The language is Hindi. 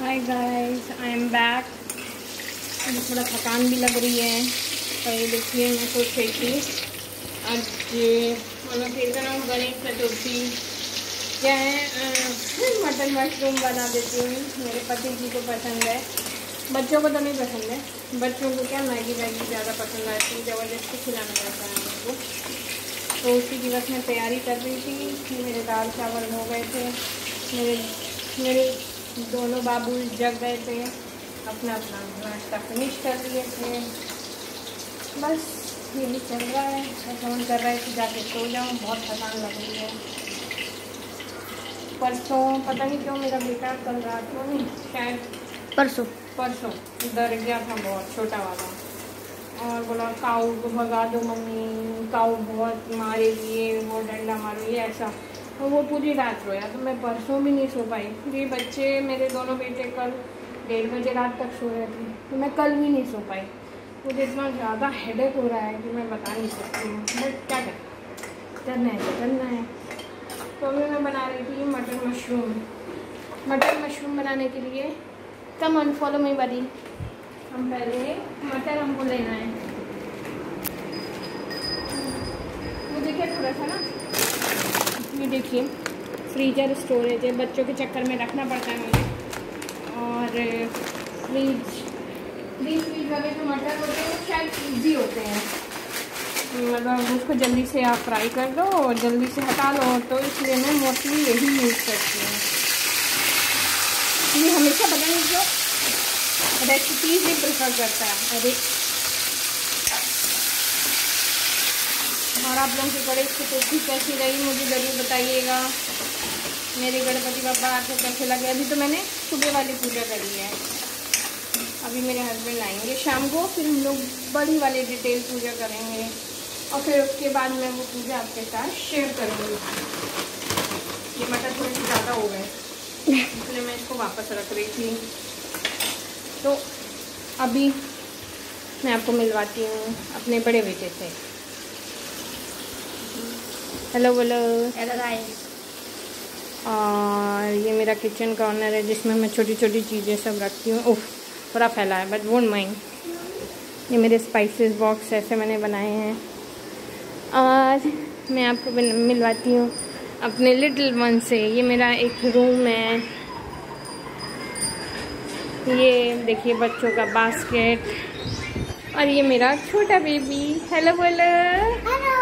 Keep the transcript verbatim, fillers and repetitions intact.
Hi guys, I am back. मुझे थोड़ा थकान भी लग रही है। तो ये देखिए, मैं सोच रही थी आज मतलब फिर ना गणेश चतुर्थी क्या है, मटन मशरूम बना देती हूँ। मेरे पति जी को पसंद है, बच्चों को तो नहीं पसंद है। बच्चों को क्या मैगी वैगी ज़्यादा पसंद आती है, ज़बरदस्ती खिलाना पड़ता है उनको। तो उसी की बस मैं तैयारी कर रही थी। मेरे दाल चावल हो गए थे, मेरे मेरे दोनों बाबू जग गए थे, अपना अपना नाश्ता फिनिश कर लिए थे। बस यही चल रहा है। ऐसा मन कर रहा है कि जाके सो जाऊँ, बहुत थकान लग रही है। परसों पता नहीं क्यों मेरा बेटा कल रात को नहीं शायद परसों परसों डर गया था बहुत, छोटा वाला, और बोला काऊ को भगा दो मम्मी, काऊ बहुत मारेगी, ये वो डंडा मारो ये ऐसा। तो वो पूरी रात रोया, तो मैं परसों भी नहीं सो पाई। ये बच्चे मेरे दोनों बेटे कल डेढ़ बजे रात तक सो रहे थे, तो मैं कल भी नहीं सो पाई। मुझे इतना ज़्यादा हेडेक हो रहा है कि मैं बता नहीं सकती हूँ, बट क्या करें, करना है तो करना है। तो अभी मैं बना रही थी मटन मशरूम। मटन मशरूम बनाने के लिए कम ऑन फॉलो मी बडी। हम पहले मटर हमको लेना है। मुझे क्या थोड़ा सा ना, ये देखिए फ्रीजर स्टोरेज है, बच्चों के चक्कर में रखना पड़ता है मुझे। और फ्रीज फ्रीज फ्रीज वाले जो मटर होते हैं शायद ईजी होते हैं, मतलब उसको जल्दी से आप फ्राई कर दो और जल्दी से हटा लो, तो इसलिए मैं मोस्टली यही यूज़ करती हूँ। ये हमेशा पता नहीं क्यों रेसिपीज ही प्रेफर करता है। अरे और आप लोगों की गणेश चतुर्थी कैसी रही मुझे ज़रूर बताइएगा। मेरे गणपति बाबा आपको कैसे लगे। अभी तो मैंने सुबह वाली पूजा करी है, अभी मेरे हस्बैंड आएंगे शाम को, फिर हम लोग बड़ी वाली डिटेल पूजा करेंगे और फिर उसके बाद मैं वो पूजा आपके साथ शेयर करूँगी। ये मटर थोड़े से ज़्यादा हो गए, इसलिए मैं इसको वापस रख रही थी। तो अभी मैं आपको मिलवाती हूँ अपने बड़े बेटे से। हेलो बोलो। Hello guys. और ये मेरा किचन कॉर्नर है जिसमें मैं छोटी छोटी चीज़ें सब रखती हूँ। उफ, थोड़ा फैला है बट वोंट माइंड। ये मेरे स्पाइसेस बॉक्स ऐसे मैंने बनाए हैं। और मैं आपको मिलवाती हूँ अपने लिटिल वन से। ये मेरा एक रूम है। ये देखिए बच्चों का बास्केट, और ये मेरा छोटा बेबी। हेलो बोलो। हेलो।